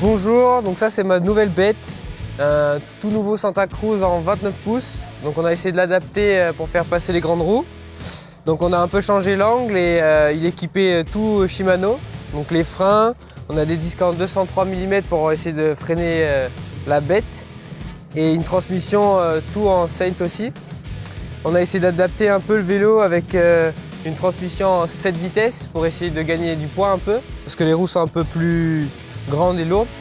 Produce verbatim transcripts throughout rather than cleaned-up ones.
Bonjour, donc ça c'est ma nouvelle bête, un tout nouveau Santa Cruz en vingt-neuf pouces. Donc on a essayé de l'adapter pour faire passer les grandes roues. Donc on a un peu changé l'angle et euh, il est équipé tout Shimano. Donc les freins, on a des disques en deux cent trois millimètres pour essayer de freiner euh, la bête. Et une transmission euh, tout en Saint aussi. On a essayé d'adapter un peu le vélo avec euh, une transmission en sept vitesses pour essayer de gagner du poids un peu, parce que les roues sont un peu plus grandes et lourdes.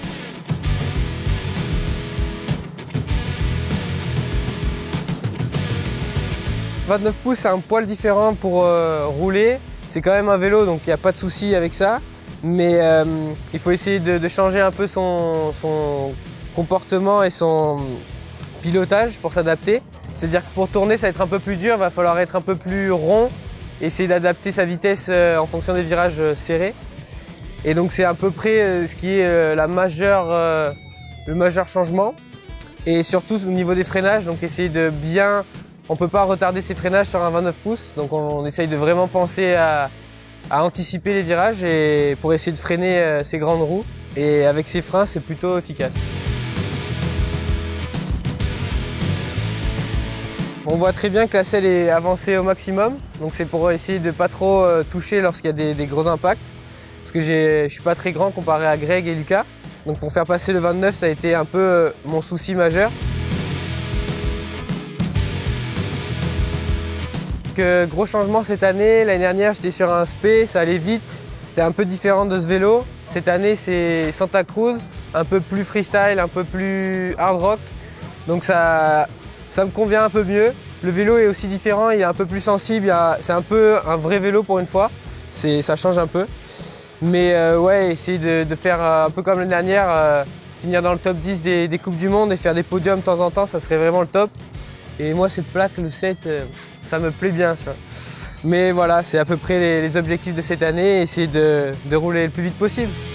vingt-neuf pouces, c'est un poil différent pour euh, rouler. C'est quand même un vélo, donc il n'y a pas de souci avec ça. Mais euh, il faut essayer de, de changer un peu son, son comportement et son pilotage pour s'adapter. C'est-à-dire que pour tourner, ça va être un peu plus dur, il va falloir être un peu plus rond, essayer d'adapter sa vitesse euh, en fonction des virages euh, serrés. Et donc c'est à peu près euh, ce qui est euh, la majeure, euh, le majeur changement. Et surtout au niveau des freinages, donc essayer de bien... On ne peut pas retarder ses freinages sur un vingt-neuf pouces, donc on, on essaye de vraiment penser à, à anticiper les virages et pour essayer de freiner euh, ses grandes roues. Et avec ses freins, c'est plutôt efficace. On voit très bien que la selle est avancée au maximum, donc c'est pour essayer de ne pas trop euh, toucher lorsqu'il y a des, des gros impacts. Parce que je ne suis pas très grand comparé à Greg et Lucas. Donc pour faire passer le vingt-neuf, ça a été un peu euh, mon souci majeur. Que gros changement cette année. L'année dernière, j'étais sur un S P, ça allait vite. C'était un peu différent de ce vélo. Cette année, c'est Santa Cruz, un peu plus freestyle, un peu plus hard rock. Donc ça, ça me convient un peu mieux. Le vélo est aussi différent, il est un peu plus sensible. C'est un peu un vrai vélo pour une fois. Ça change un peu. Mais euh, ouais, essayer de, de faire un peu comme l'année dernière, euh, finir dans le top dix des, des Coupes du Monde et faire des podiums de temps en temps, ça serait vraiment le top. Et moi, cette plaque, le sept, euh, ça me plaît bien. Tu vois. Mais voilà, c'est à peu près les, les objectifs de cette année, essayer de, de rouler le plus vite possible.